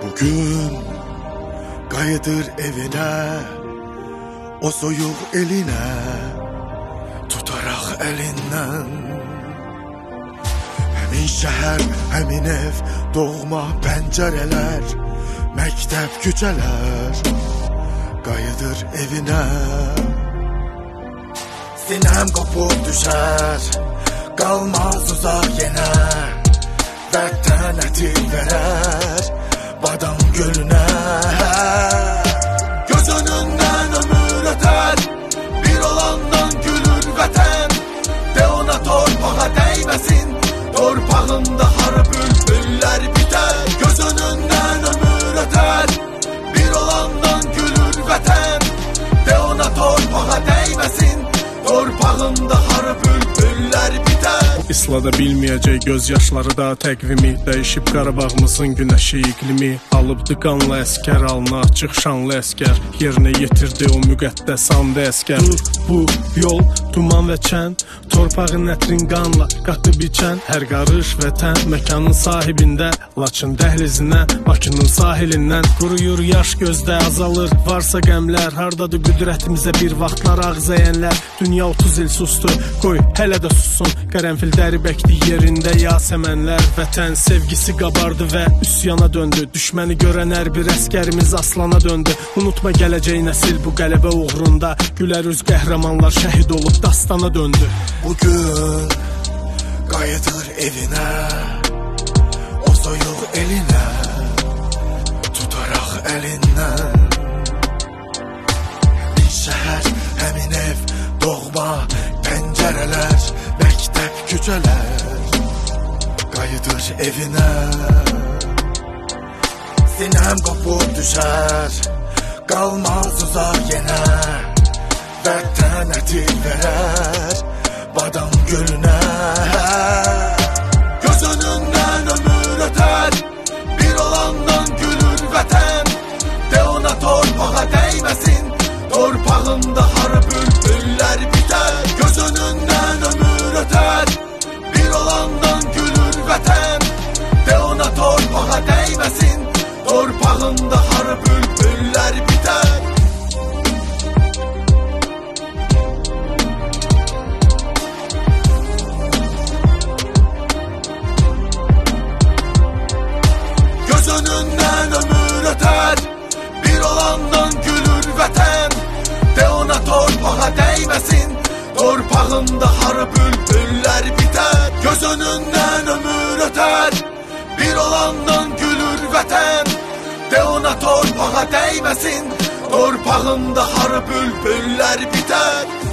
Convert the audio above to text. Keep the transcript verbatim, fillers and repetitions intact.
Bugün qayıdır evinə, o soyuq elinə, tutaraq əlindən. Həmin şəhər, həmin ev, doğma pəncərələr, məktəb küçələr, qayıdır evinə. Sinəm qopub düşər, qalmaz uzaq yenə, vətən ətir verər badam gölünə. Göz önündən ömür ötər, bir olandan gülür vətən. De ona torpağa değməsin, torpağında harı bülbüller biter. Göz önündən ömür ötər, bir olandan gülür vətən. De ona torpağa değməsin, torpağında harı bülbüller biter. İslada bilməyəcək göz yaşları da təqvimi, dəyişib Qarabağımızın günəşi iqlimi. Alıbdı qanlı əskər, alnı açıq şanlı əskər, yerinə yetirdi o müqəddəs andı əskər. Dur bu yol, duman və çən, torpağın ətrin qanla qatı biçən. Hər qarış vətən məkanın sahibində, Laçın dəhlizinə, Bakının sahilindən. Quruyur yaş gözdə, azalır varsa qəmlər. Hardadır qüdrətimizə bir vaxtlar ağzəyənlər. Dünya otuz il sustu, qoy hələ də sussun. Qərənfil dəri bəkdi yerində yasəmənlər. Vətən sevgisi qabardı və üsyana döndü. Düşməni görən hər bir əskərimiz aslana döndü. Unutma gələcək nəsil bu qələbə uğrunda, gülər üz qəhrəmanlar şəhid olub dastana döndü. Bugün qayıdır evinə, o soyuq elinə, tutaraq əlindən. Həmin şəhər, həmin ev, doğma pəncərələr, məktəb küçələr, qayıdır evinə. Sinəm qopub düşər, qalmaz uzaq yenə, vətən ətir verər badam gölünə. Göz önündən ömür ötər, bir olandan gülür vətən. De ona torpağa değməsin, torpağında harı bülbüller biter. Göz önündən ömür ötər, bir olandan gülür vətən. De ona torpağa değməsin, torpağında harı bülbüller biter. Göz önündən ömür ötər, bir olandan gülür vətən. De ona torpağa değməsin, torpağında harı bülbüller biter. Göz önündən ömür ötər, bir olandan gülür vətən. De ona torpağa değməsin, torpağında harı bülbüller biter.